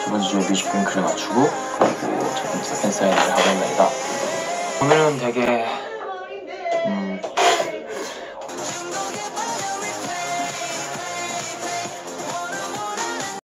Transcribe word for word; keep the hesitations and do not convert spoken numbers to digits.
두 번째 주에 뮤직뱅크를 맞추고 그리고 첫 번째 팬사인회를 하고 있나이다. 오늘은 되게